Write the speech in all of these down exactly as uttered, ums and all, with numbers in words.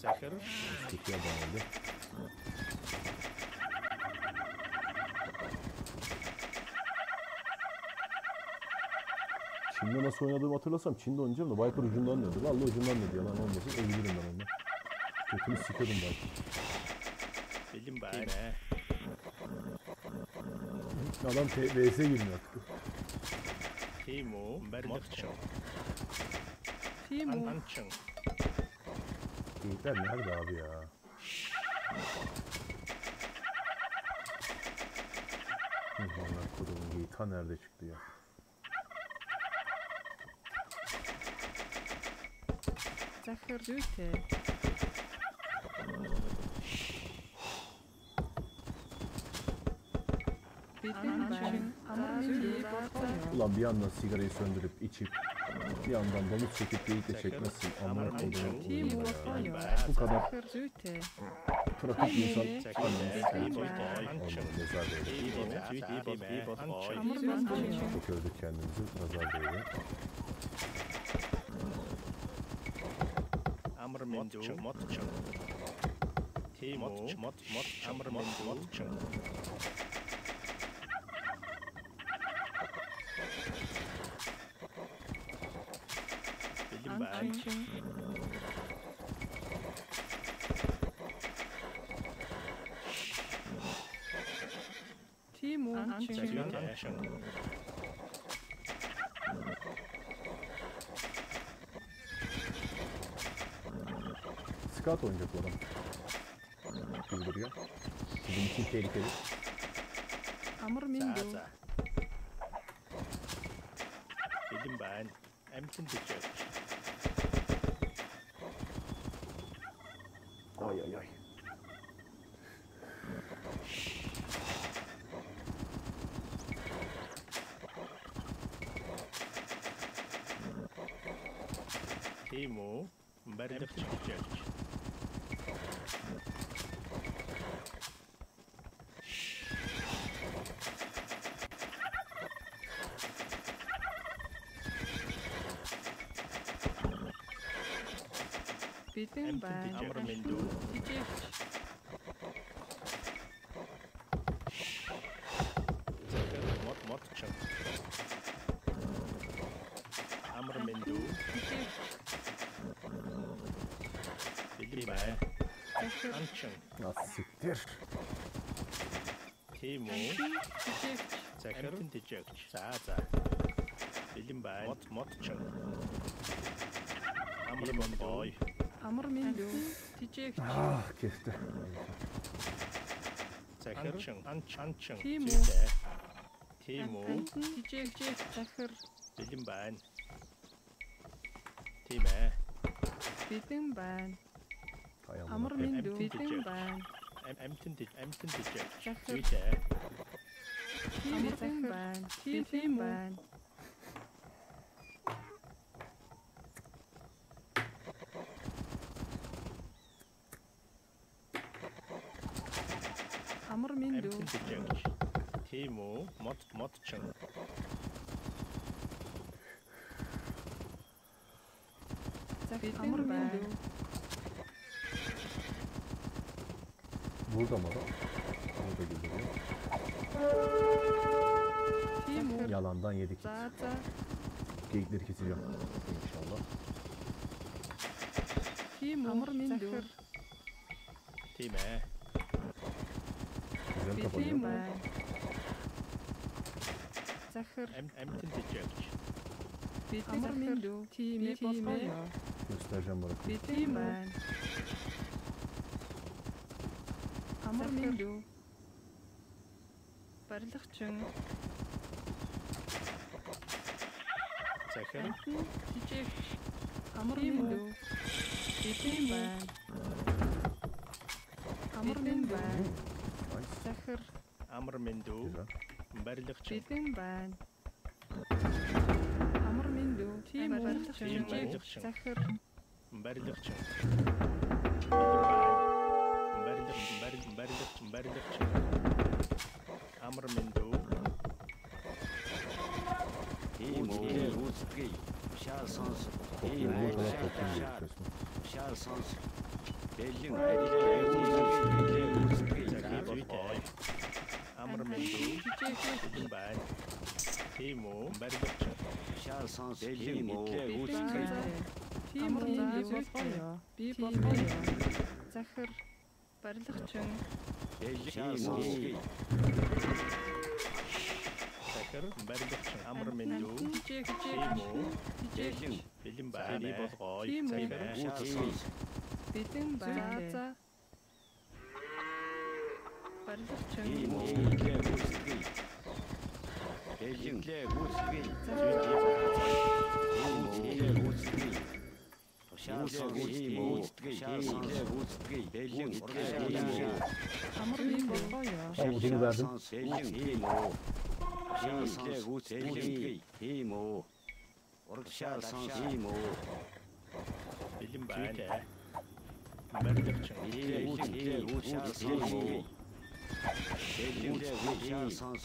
захир Stikiye bağladı. Çin'de nasıl oynadığımı hatırlasam Çin'de oynayacağım da Viper ucundan döndü. Vallahi ucundan döndü, yalan olmasın. Ölürüm ben ondan. Kötünü sikiyordum Viper. bildim ben. Adam V S girmiyor artık. Timo, Motçun. Timo. Ançın. Geyikler nerede abi ya? Allah kodumun geyiği ta nerede çıktı ya? Захар зүйтэй. Бидний байн амар зүй болтоо. Ulan bir yandan sigarayı söndürüp içip bir yandan domuz çekip geyikle çekmezsin. Amına kodumun Тим oyunu болтоо ya. юу? Bu kadar Захар зүйтэй. trafik insan Захир Ançın. olmadı. Nazar değdi. Амар зүй. Çok övdük kendimizi. Nazar değdi. Amr Motçun. Motçun. Timo, Mot, Mot, Amr Motçun. Bildim ben. Анчин. Тимо. Захир Анчин. Ançın. Scout oynayacak bu adam. Gibi duruyor. Bizim için tehlikeli. Амар За миндүү. за. Bildim ben. Emtin diyecek. Ay ay ay. Timo, Emtin diyecek. Бидний Emtin байн diyecek. Amr Mendu. жижигч. Захир Mot, Motçun. Amr Mendu. Жижигч. Bildim ben. Захар. Ançın. Ah siktir. Timo, Жижигч. Захир Emtin diyecek. За за. Bildim ben. Mot, Motçun. Amr Mendu. Амар миндүү. Жижигч. Ah kesti. Захир Ançın. Ançın. Timo. Timo. Жижигч. Захар. Bildim ben. Time. Бидний байн Hay amına амар koyayım. миндүү. Emtin Бидний diyecek. байн Em, emtin di, emtin diyecek. Захир. Züte. Бидний байн Бидний байн амар миндүү. Emtin diyecek. Timo, Mot, Motçun. Амар миндүү. Burada mı adam? Burada gidiyor. Тимо. Yalandan yedik. За за. Geyikleri keseceğim. İnşallah. Тимо. Амар миндүү. Time. Güzel Бидний kapanıyor. байн Захар. Em, emtin diyecek. Амар миндүү. Тийм болтоо юу? Göstereceğim bırakın. Бидний байн амар миндүү. Барилгачин. Захир. Жижигч. Амар миндүү. Бидний байн амар миндүү. Nice. Захар. Amr Mendu. Güzel. Barılıkçı. Бидний байн амар миндүү. Тийм барилгачин. Тийм Жижигч. барилгачин. Захар. Barılıkçı. Barılık, barılık, barılık, barılıkçı. Amr Mendu. Timo, Uzgri, Şar Sans, Topluyor. Burada da topluyor resmen. Şar Sans, Бэлэн хэлээ үүсгэе. Зүйтэй. Амар мэндүү. Бэлэн байна. Тийм үү? Барилгач. Шаар сонс бэлэн хэлээ үүсгэе. Тийм үү? Болгоё. Би болгоё. Захир барилгачин. Бэлэн үүсгэе. Захир барилгач. Амар мэндүү. Хижээ Тийм хижээ. үү? Бэлэн Бэлэн байна. Би болгоё. Тийм үү? шаар сонс Бэлэн байна. За. Барилгачин. тийм үү хэлээ үүсгэе. Бэлэн хэлээ үүсгэе. Хэлээ үүсгэе. Шаар сонс тийм үүсгэе. Хэлээ үүсгэе. Бэлэн хэлээ Амар би болгоё. Ай, тийм байдаг. бэлэн тийм үү. Шаар сонс үүсгэе. Тийм үү. Урагшаар сонс тийм үү. Бэлэн байна. Барилгач. Хэлээ үүсгэе. Шаар сонс тийм үү. Бэлэн урагшаар сонс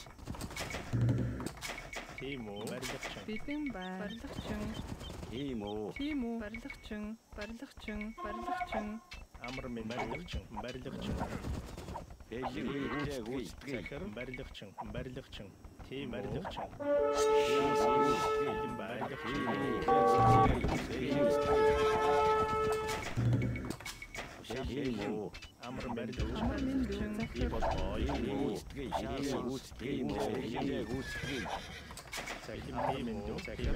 Тийм үү? Барилгач. Бэлэн байна. Барилгачин. тийм үү. Тийм үү? Барилгачин. Барилгачин. Барилгачин. Амар мэндүү. Барилгач. Барилгач. Бэлэн хэлээ үүсгэе. Захир барилгач. Барилгач. Тийм барилгач. Бэлэн Бэлэн барилгач. тийм үү. Амар барилгач. Амар мэндүү. Би Захир. болгоё. Үүсгэе. Шаар сонс тийм үү. Хэлээ үүсгэе. Захир тийм үү? Захир.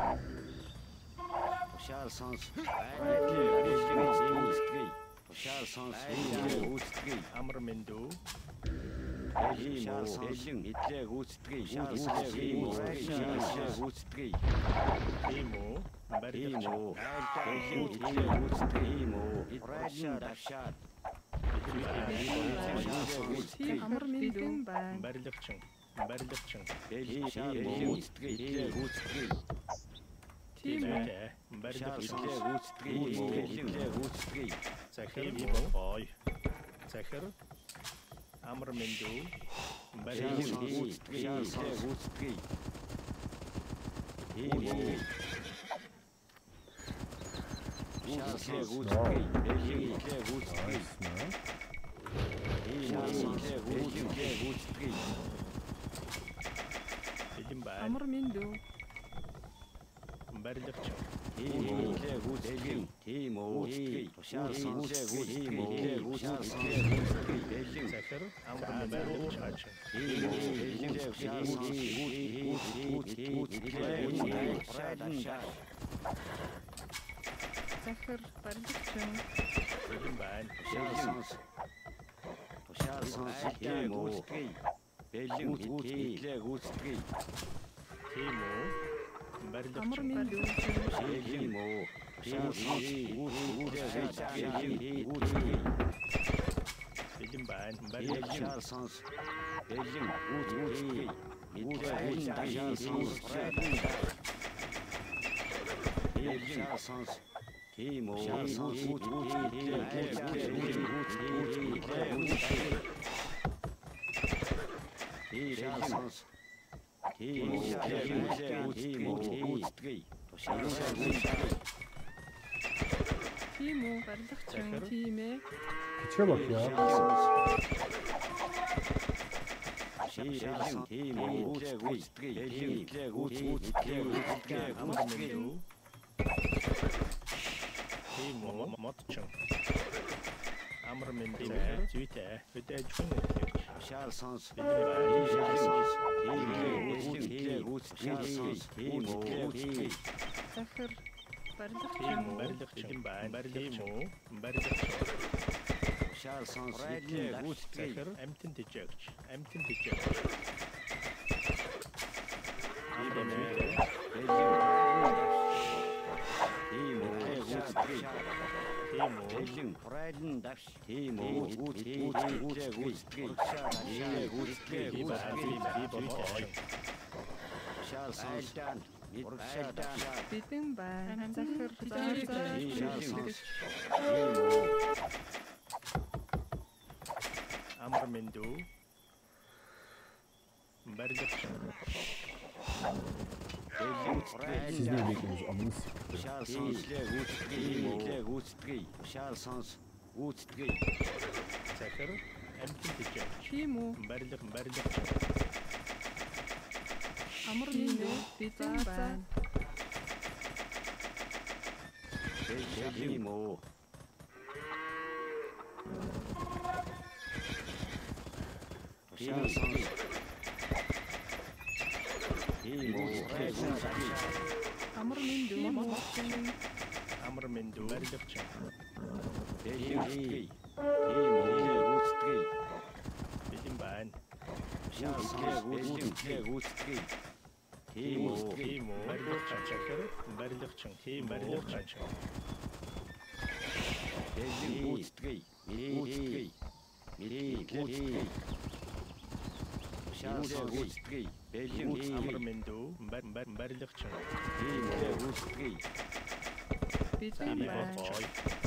Шаар сонс бэлэн үүсгэе. Шаар сонс хэлээ үүсгэе. Амар мэндүү. Шаар сонс хэлээ үүсгэе. Шаар сонс хэлээ үүсгэе. Тийм үү? Тийм Барилгач. үү. Бэлэн хэлээ үүсгэе. Тийм үү. Шаар давшаад Амар мэндүү байна. Барилгач. Барилгач. бэлэн шаар үүсгэе. Хэлээ үүсгэе. Тийм үү? Шаар Барилгач. хэлээ үүсгэе. Хэлээ үүсгэе. Захир би болгоё. Захир. Амар мэндүү. Бэлэн Барилгач. үүсгэе. Хэлээ үүсгэе. Тийм үү. Шаар хэлээ үүсгэе. Бэлэн хэлээ үүсгэе. Nice, man. Шаар хэлээ үүсгэе. Бэлэн байна. Амар мэндүү. Барилгач. Тийм үү. Хэлээ үүсгэе. Тийм үү. Шаар сонс тийм үү. Шаар сонс бэлэн Захир. Амар барилгач. тийм үү. Хэлээ шаар сонс Захир барилгачин. Бэлэн байна. шаар сонс шаар сонс тийм үү. Бэлэн хэлээ үүсгэе. Тийм үү? Барилгач. Амар мэндүү. Тийм үү. Шаар сонс үүсгэе. Бэлэн байна. Бэлэн Барилгач. шаар сонс бэлэн үүсгэе. Бэлэн шаар сонс бэлэн шаар сонс тийм үү. Шаар сонс шаар сонс тийм үү. Үүсгэе. Шаар сонс Тийм үү? Барилгачин. Тийм ээ. Piçe bak ya. Бэлэн тийм үү. Үүсгэе. Бэлэн үүсгэе. Амар мэндүү. Тийм үү? Мотчин. Амар мэндүү. Зүйтэй. Хөдөө ачхан гэдэг. Шаар сонс Бэлэн байна. шаар сонс тийм үү. Шаар сонс тийм үү. Захир Тийм барилгачин. үү? Барилгач. Бэлэн байна. Барилгач. Барилгач. Шаар сонс хэлээ үүсгэе. Захир. Амтэн тэжээгч. Амтэн тэжээгч. Амар мэндүү. Тийм үү. Үүсгэе. Тийм үү? Бэлэн прайлан давш. Тийм үү. Үүсгэе. Үүсгэе. Хэлээ үүсгэе. Би байна. Би болгоё. Шаар сонс урагшаа давш. Бэлэн байна. Захир Тийм барилгачин. үү. Амар мэндүү. Барилгач. Бэлэн Siz прайлан ne bekliyorsunuz? Amını siktir. шаар сонс хэлээ үүсгэе. Хэлээ үүсгэе. Шаар сонс Үүсгэй. захир амтэн тижээ. Тийм үү? Барилга барилга Амар минь бэлэн байна. Тийм үү. Тийм үү. Тийм үү. Амар минь дүүмчин. амар мэндүү барилга чинь. Тийм үү. Үүсгэй. Бэлэн байна. Үүсгэй. Үүсгэй. Тийм үү. Тийм үү. Барилга чинь захир барилга чинь. Тийм барилга чинь. Үүсгэй. Үүсгэй. Үүсгэй. Үүсгэй. Амар мэндүү барилга чинь. Тийм үү. Үүсгэй. Бэлэн Би байна. боцой.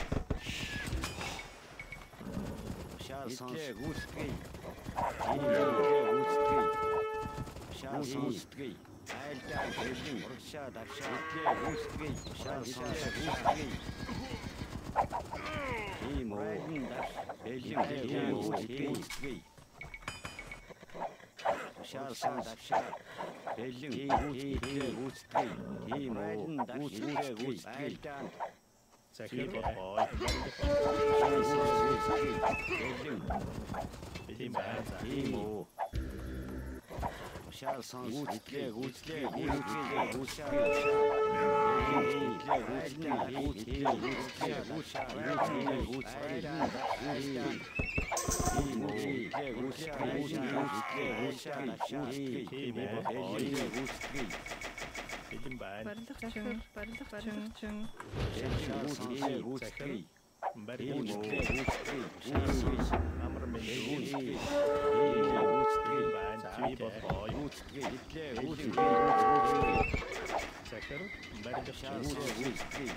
Шаарсан үүсгэй. Тийм үү. Үүсгэй. Шаарсан үүсгэй. Айлдаа бэлэн урагшаа давшаа. Үүсгэй. Шаарсан үүсгэй. Тийм үү. Бэлэн үүсгэй. Шаарсан давшаа. Бэлэн үүсгэй. Үүсгэй. Тийм үү. Үүсгэй. Айлдаа захир боцой. Бэлэн байна. Тийм үү. Шаарсан үүсгэй. Үүсгэй. Үүсгэй. Бэлэн байна. Барилгачин, барилгачин. Барилга амар мэндүү байна. Би боцой. захир барилга чинь.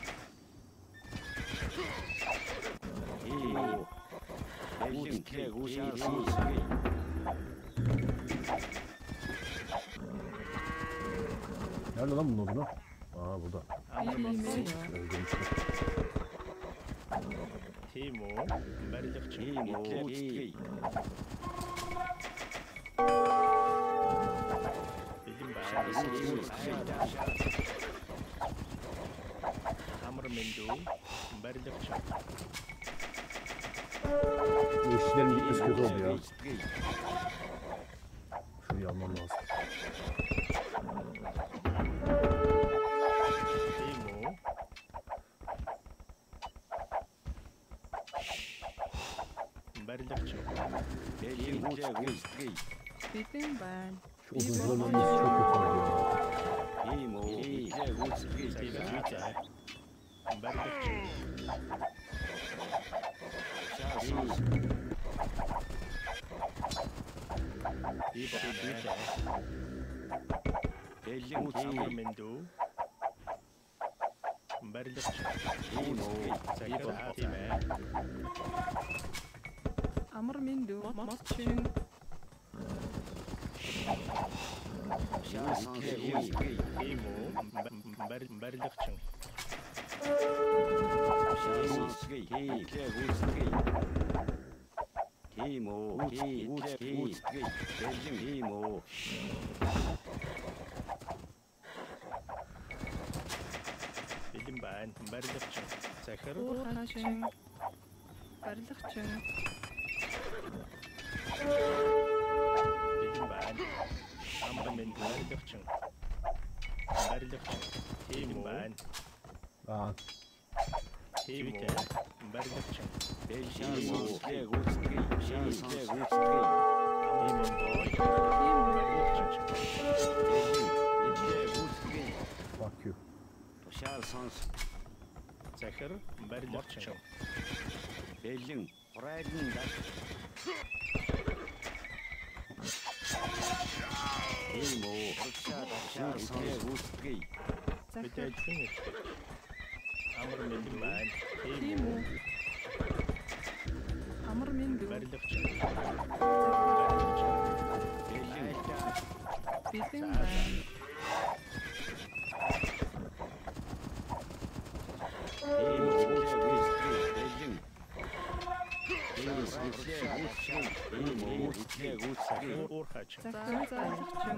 Nerede lan bunun odunu? Aa burada. Амар Тийм мэндүү. үү? Öldürmüş. Тийм үү. Барилга чинь. Бэлэн байна. Амар мэндүү барилга чинь. Bu işçilerin gitmesi kötü oldu ya. Şurayı almam lazım. Тийм үү. Барилга чинь. Бэлэн байна. Şu oduncuların ölmesi çok kötü oldu ya. Тийм үү. Тийм зүйтэй. Барилга чинь. Би боцой. Амар мэндүү барилга чинь. захир тийм ээ. Амар минь дүүмчин. Тийм үү. Барилга чинь. Тийм үү. Тийм үү. Бэлэн байна. Барилга чинь. захир Уурхачин. Барилгачин. бэлэн байна. Амар мэндүү барилга чинь. Барилга чинь. Тийм байна. Aa, Тийм үү. Барилга чинь. Тийм үү. Амар мэндүү барилга чинь. fuck you. захир барилга чинь. Бэлэн хурайлан дах. Тийм үү. Шаарсан үүсгэй. Бид Захир. ажиг нэг. Амар мэндүү байна. Тийм Тийм үү. үү? Амар минь дүү. Барилга чинь. Бэлэн байна. Тийм үү. Бэлэн. Уурхаач. Захир зарлагчин.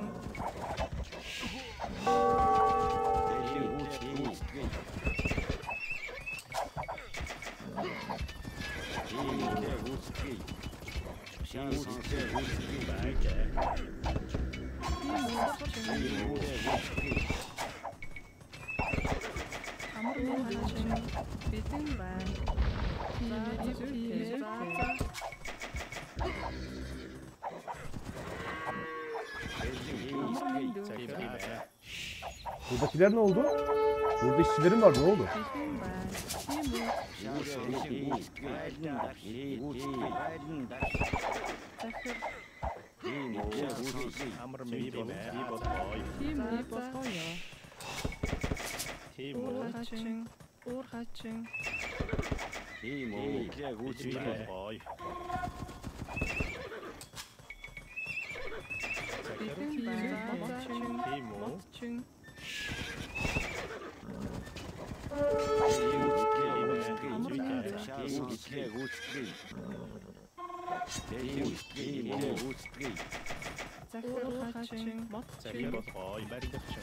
Амар муучин битэн байна. Тиймээ тиймээ Buradakiler ne oldu? Burada işçilerin var, ne oldu? битэн байна. Захир Амар ми бимэ. Би бодгой. тиймээ болгоё. Тийм үү. Уурхаачин. Уурхаачин. Би бодгой. Битэн байна. Тийм үү. Мотчин. Захир уурхаачин. За би Мотчин. бодгой. Барилгач.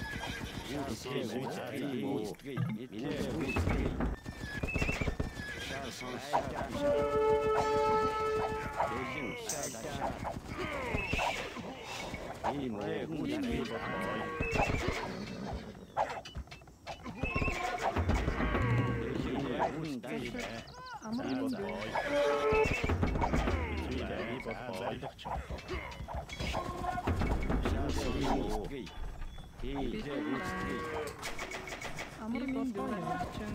Би бодгой. Амар Би муучин. бодгой. Би бодгой. Барилгач. Амар болгоё.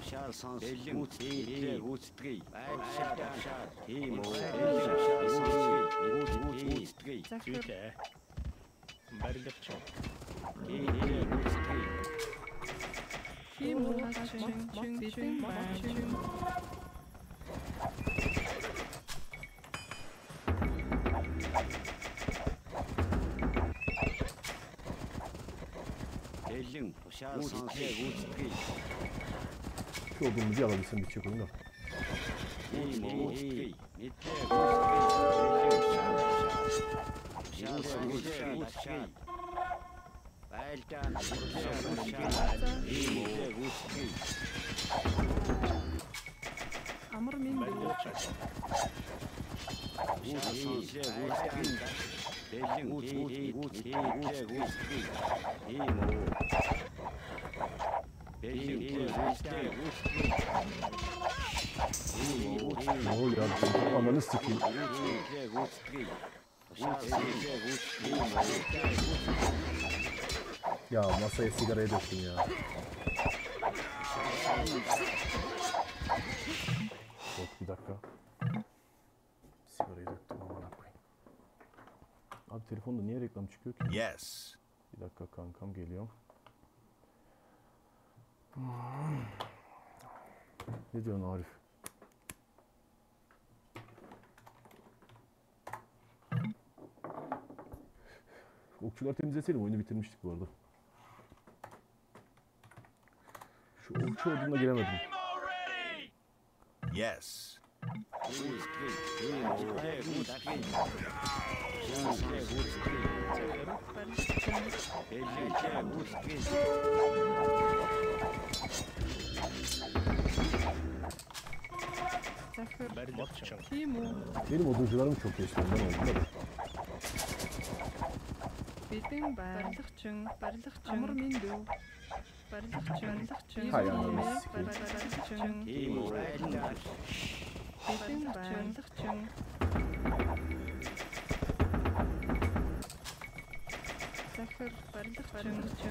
Захир Зүйтэй. Барилгач. тийм уурхаачин. Битэн байна. Şu odunu bir alabilsem bir çek onu da. Амар минь дүү. Барилгач. Ne oluyor abi? Ananı sikeyim. Ya masaya sigarayı döktüm ya. Yok bir dakika. Sigarayı döktüm amına koyayım. Abi telefonda niye reklam çıkıyor ki? Yes. Bir dakika kankam geliyor. Ne diyorsun Arif? Okçular temizleseydim oyunu bitirmiştik bu arada. Şu okçu odununa giremedim. Yes. Захир Барилгач. тийм үү? Benim oduncularım çok geçti ondan oldu da. Битэн байна. Барилгачин. Барилгачин. Амар минь дүү. Барилгачин. Барилгачин. Hay ananı sikeyim. Барилгачин. Битэн байна. Барилгачин. Захир барилгачин.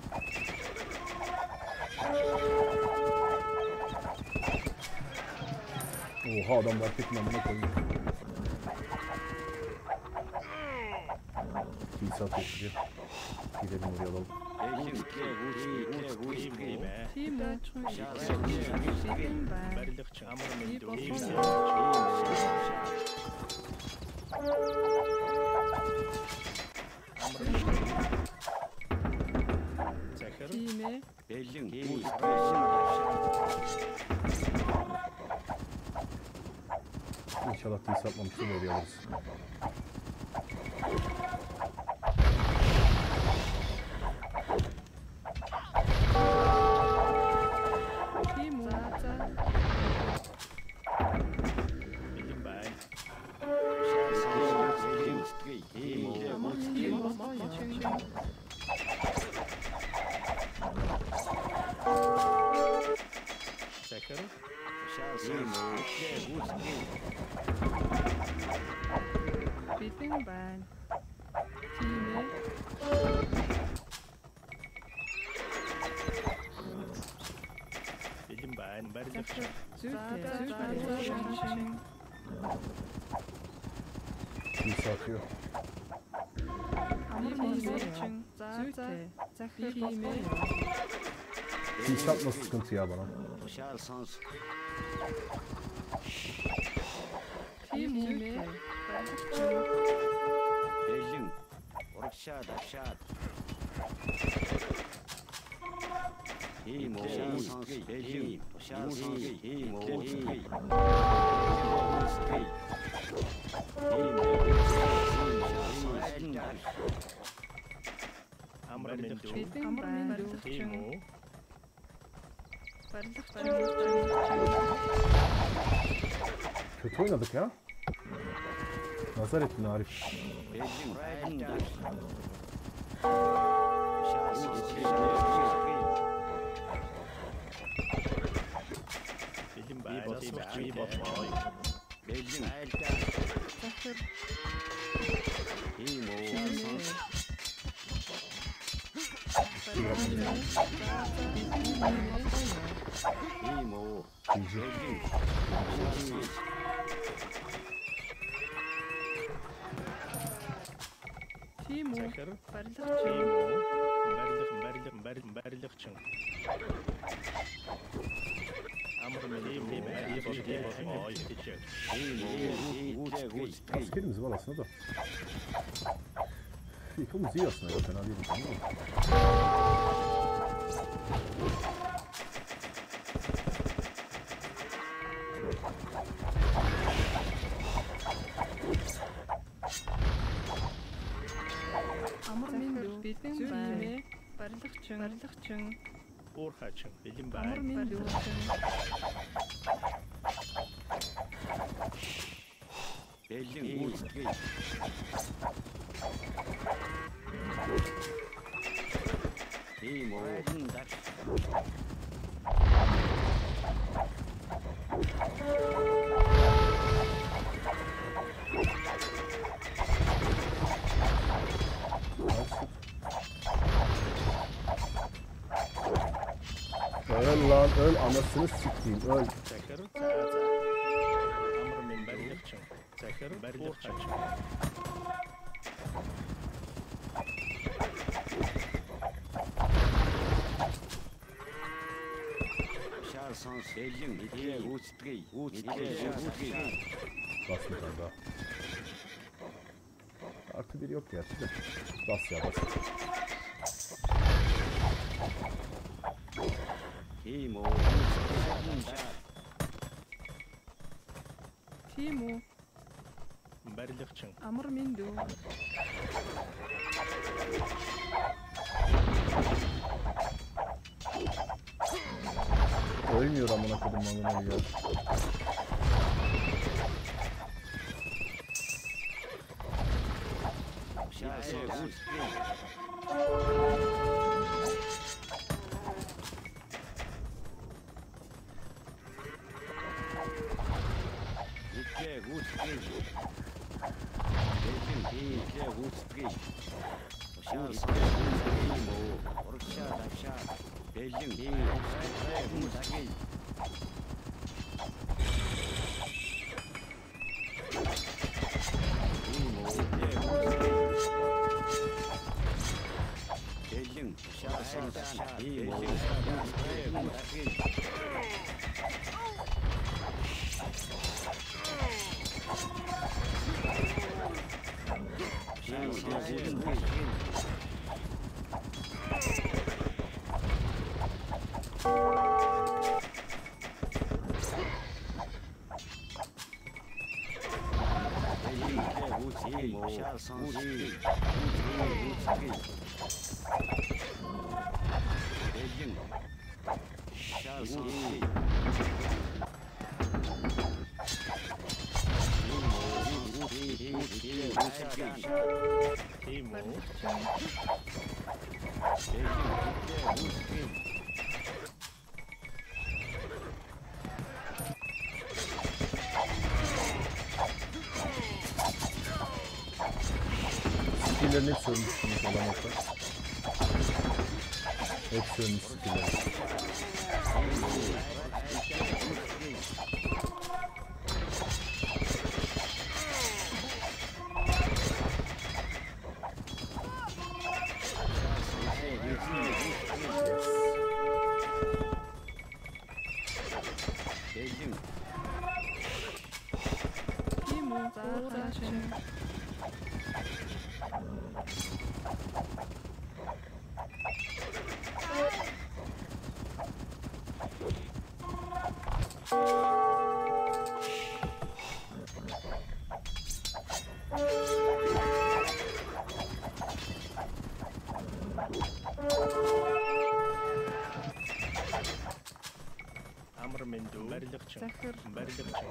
Oha adamlar tekin amına koymuş. Kilise atıyor. Gidelim oraya alalım. Тийм үү? Битэн байна. Барилгач. Амар минь Би дүү. болгоё. Захир. Тийм ээ. İnşallah değil satmamıştır oraya alırız. Timo. Zaza. Bildim ben. Amor mindu. Matching. Zeker. Bildim ben. Timo. Bildim ben. Berlik Zaza. çın. Züte. Matching. İyi satıyor. Amor mindu. Züte. Zaza. Timo. İyi satması sıkıntı ya bana. Timo. Belling. Orkşad, Akşad. Timo, Belling. Orkşad, Timo, Amr mindu. Bildim ben. Timo. Kötü oynadık ya. Nazar ettin Arif. Belling. Bildim ben. Nasıl bir bot boy. Belling. Zafer. Timo, Timo, İyice. Belling. Timo. Zeker. Berlik. Timo. Berlik, berlik, berlik, berlik çın. Amr mindu. Berlik bot boy. Teacher. Askerimiz var aslında da. Yıkımız iyi aslında ya. Fena değil. Tamam mı? Amor mindu. Bildim ben. Berlik çın. Berlik çın. Urha çın. Bildim Amor ben. mindu. Belling. Timo, Öl lan öl anasını sikeyim öl. Zeker. Zaza. Amr min berlik çın. Zeker. Berlik çın. Şansans, Belling. İkiye, üç, три, üç, İkiye, üç, три. Basmayacağım daha. Artı bir yok gerçi de. Bas ya bas. Timo, Timo. Berlik çın. Amor mindu. Ölmüyor amına kodum malını ya. Şansans, üç, три. İkiye, üç, три. Belling. İkiye, üç, три. Şansans, Timo, Orkşad, Akşad. Belling. İkiye, üç, три. Belling. Şansans, Timo, Orkşad, Timo, Şarsansın. Belgin. Şarsansın. Timo. Барилга чинь. Skillerin hepsi ölmüşsünüz olamakta. Hepsi ölmüş skillerin. Belgin. Тийм үү. За цаа чинь. Амар мэндүү. Барилга чинь. Захир. Барилга чинь.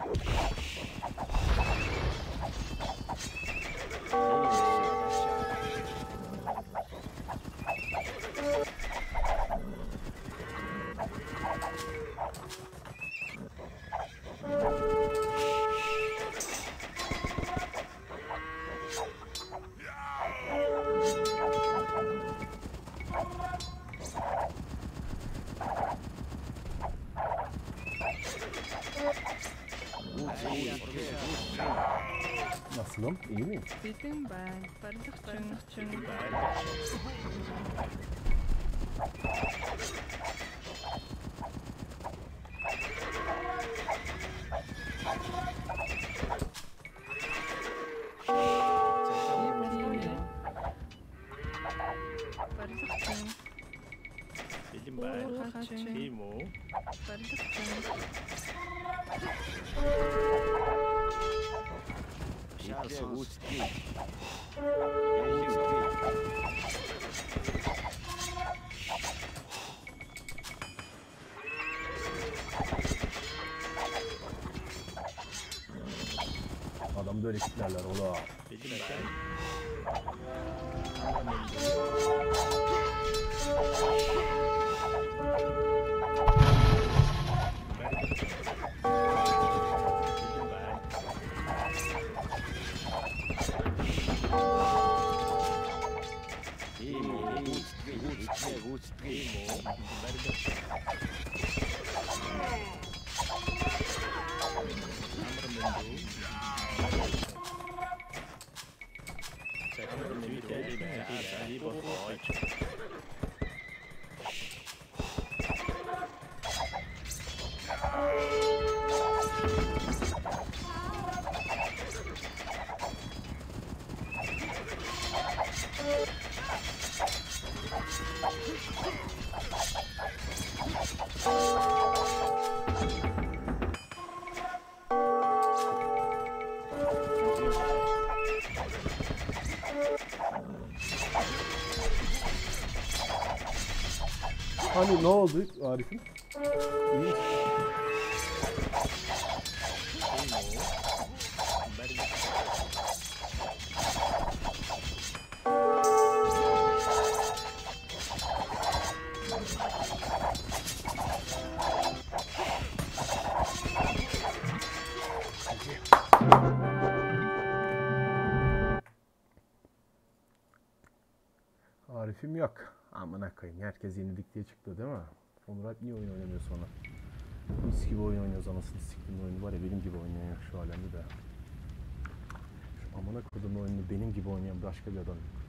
Nasılım? İyi miyim? Бэлэн байна. Барилга чинь. Барилга чинь. Барилга чинь. Бэлэн байна. Уурхай чинь. Тийм үү? Барилга чинь. Şarsansın. Adamda öyle kitlerler ola. Bэлэн байна. Амар мэндүү. Барилга чинь. Бэлэн байна. Timo, Тийм үү? Барилга чинь. Амар мэндүү. Захир зүйтэй байна. Би болоо. Hani ne oldu Arif'im? İyi misin? Тийм үү? Барилга чинь. Arif'im yok. Amına koyayım. Herkes yenilik diye çıktı değil mi? Onur niye oyun oynamıyor sonra? Mis gibi oyun oynuyoruz, anasını siktiğim oyunu var ya, benim gibi oynayan yok şu alemde de. Şu amına kodumun oyununu benim gibi oynayan başka bir adam yok.